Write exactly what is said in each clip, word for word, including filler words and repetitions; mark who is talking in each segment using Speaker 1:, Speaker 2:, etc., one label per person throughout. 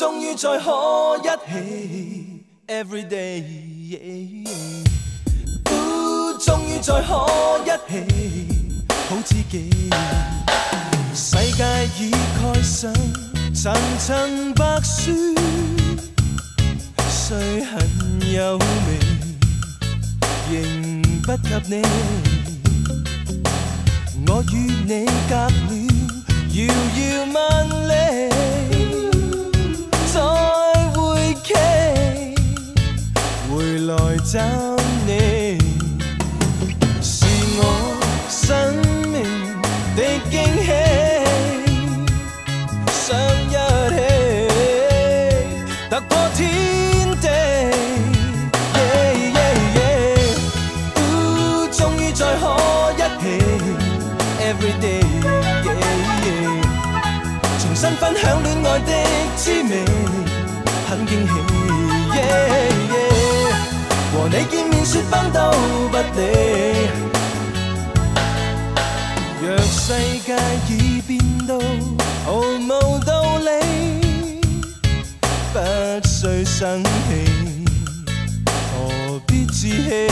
Speaker 1: 終於再可一起 ，every day。終於再可一起，好知己。世界已蓋上層層白雪，雖很優美，仍不及你。我與你隔了遙遙萬里，再會期，回來找你。生命的驚喜，想一起突破天地。Yeah, yeah, yeah. 哦，終於再可一起 ，every day。Yeah, yeah. 重新分享戀愛的滋味，很驚喜。Yeah, yeah. 和你見面說崩都不理。若世界已變到毫無道理，不需生氣，何必自欺？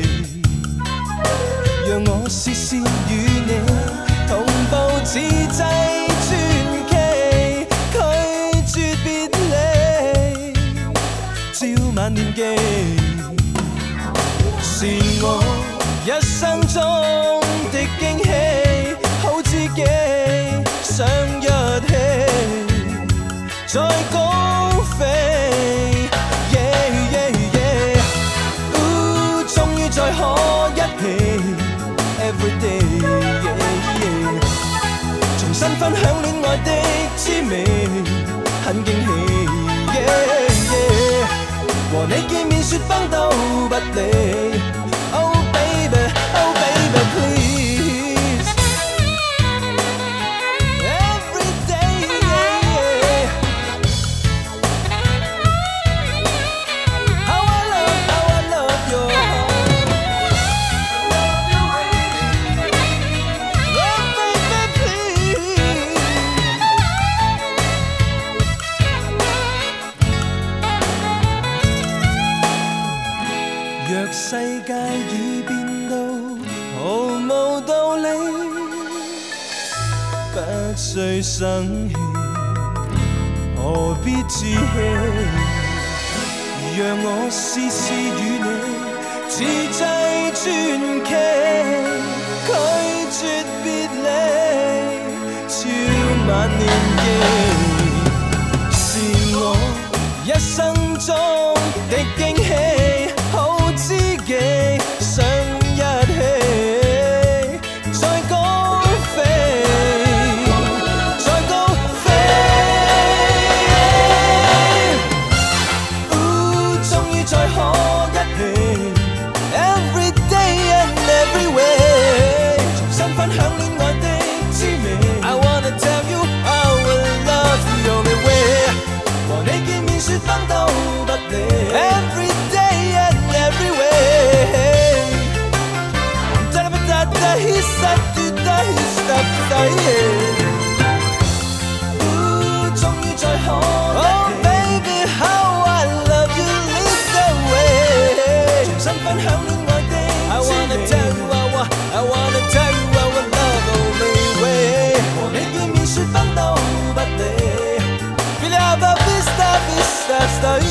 Speaker 1: 讓我試試與你同步自製傳奇，拒絕別離，朝晚念記，是我一生中的驚喜。想一起再高飛 ，yeah yeah yeah， 哦，終於再可一起 ，every day， yeah yeah， 重新分享戀愛的滋味，很驚喜 ，yeah yeah， 和你見面說崩都不理 ，oh baby oh baby please。世界已變到毫無道理，不需生氣，何必自欺？讓我試試與你自製傳奇，拒絕別離，朝晚念記，是我一生中的驚喜。想一起再高飛，再高飛，哦，終於再可一起 ，every day and every way， 重新分享戀愛的滋味。I wanna tell you our love the only way， 和你見面說崩都不理 ，every day and every way。He said to die, he stopped dying. 哦，終於再可一起 Oh baby, how I love you, lead the way。重新分享戀愛的I wanna tell you our, I wanna tell you our love only way。和你見面說崩都不理 Feel how about this, that, this, that's the